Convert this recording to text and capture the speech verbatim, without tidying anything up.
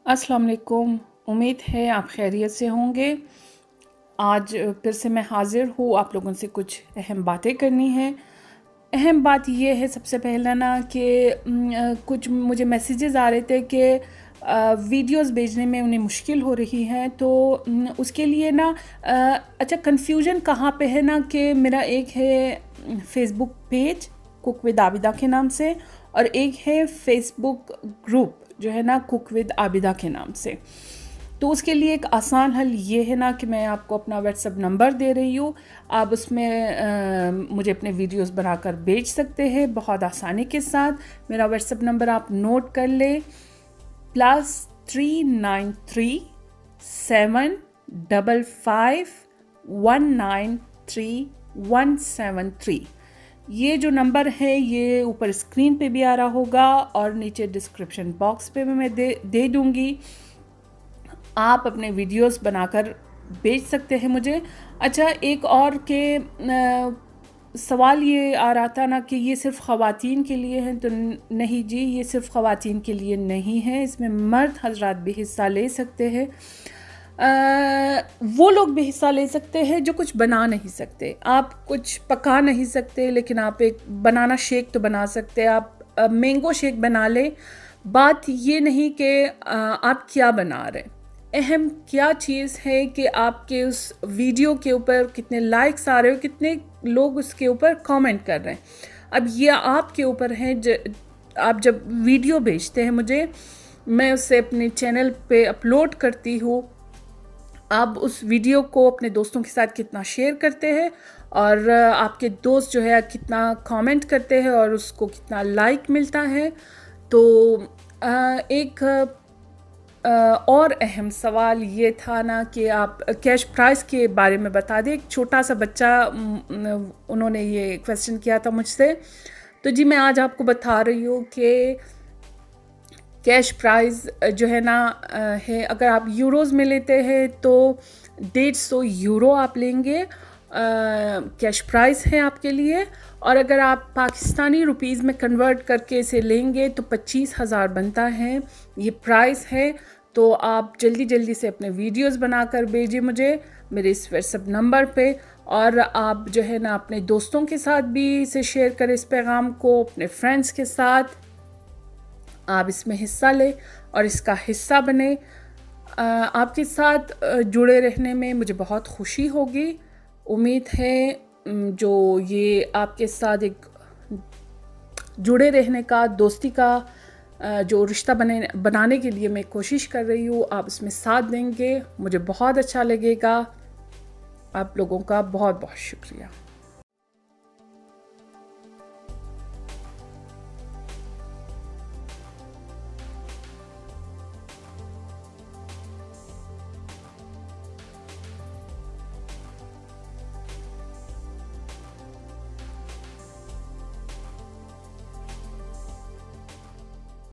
अस्सलाम वालेकुम। उम्मीद है आप खैरियत से होंगे। आज फिर से मैं हाज़िर हूँ, आप लोगों से कुछ अहम बातें करनी है। अहम बात ये है सबसे पहला ना कि कुछ मुझे मैसेजेस आ रहे थे कि वीडियोस भेजने में उन्हें मुश्किल हो रही है, तो उसके लिए ना अच्छा कन्फ्यूजन कहाँ पे है ना कि मेरा एक है Facebook page cook with Abida के नाम से और एक है फ़ेसबुक ग्रुप जो है ना कुक विद आबिदा के नाम से। तो उसके लिए एक आसान हल ये है ना कि मैं आपको अपना व्हाट्सएप नंबर दे रही हूँ, आप उसमें आ, मुझे अपने वीडियोस बनाकर भेज सकते हैं बहुत आसानी के साथ। मेरा व्हाट्सएप नंबर आप नोट कर ले, plus three nine three seven double five one nine three one seven three. ये जो नंबर है ये ऊपर स्क्रीन पे भी आ रहा होगा और नीचे डिस्क्रिप्शन बॉक्स पे भी मैं दे दे दूँगी। आप अपने वीडियोस बनाकर भेज सकते हैं मुझे। अच्छा, एक और के आ, सवाल ये आ रहा था ना कि ये सिर्फ़ ख़वातीन के लिए है, तो नहीं जी, ये सिर्फ़ ख़वातीन के लिए नहीं है, इसमें मर्द हजरात भी हिस्सा ले सकते हैं। आ, वो लोग भी हिस्सा ले सकते हैं जो कुछ बना नहीं सकते। आप कुछ पका नहीं सकते लेकिन आप एक बनाना शेक तो बना सकते हैं। आप मैंगो शेक बना लें। बात ये नहीं कि आप क्या बना रहे हैं, अहम क्या चीज़ है कि आपके उस वीडियो के ऊपर कितने लाइक्स आ रहे हो, कितने लोग उसके ऊपर कमेंट कर रहे हैं। अब ये आपके ऊपर है। आप जब वीडियो भेजते हैं मुझे, मैं उसे अपने चैनल पे अपलोड करती हूँ, आप उस वीडियो को अपने दोस्तों के साथ कितना शेयर करते हैं और आपके दोस्त जो है कितना कमेंट करते हैं और उसको कितना लाइक मिलता है। तो एक और अहम सवाल ये था ना कि आप कैश प्राइस के बारे में बता दें। एक छोटा सा बच्चा उन्होंने ये क्वेश्चन किया था मुझसे, तो जी मैं आज आपको बता रही हूँ कि कैश प्राइस जो है ना है, अगर आप यूरोज़ में लेते हैं तो डेढ़ सौ यूरो आप लेंगे, कैश प्राइस है आपके लिए। और अगर आप पाकिस्तानी रुपीज़ में कन्वर्ट करके इसे लेंगे तो पच्चीस हज़ार बनता है, ये प्राइस है। तो आप जल्दी जल्दी से अपने वीडियोस बनाकर भेजिए मुझे मेरे इस व्हाट्सएप नंबर पे, और आप जो है ना अपने दोस्तों के साथ भी इसे शेयर करें, इस पैगाम को अपने फ्रेंड्स के साथ। आप इसमें हिस्सा लें और इसका हिस्सा बने। आपके साथ जुड़े रहने में मुझे बहुत खुशी होगी। उम्मीद है जो ये आपके साथ एक जुड़े रहने का, दोस्ती का जो रिश्ता बने बनाने के लिए मैं कोशिश कर रही हूँ, आप इसमें साथ देंगे, मुझे बहुत अच्छा लगेगा। आप लोगों का बहुत बहुत शुक्रिया।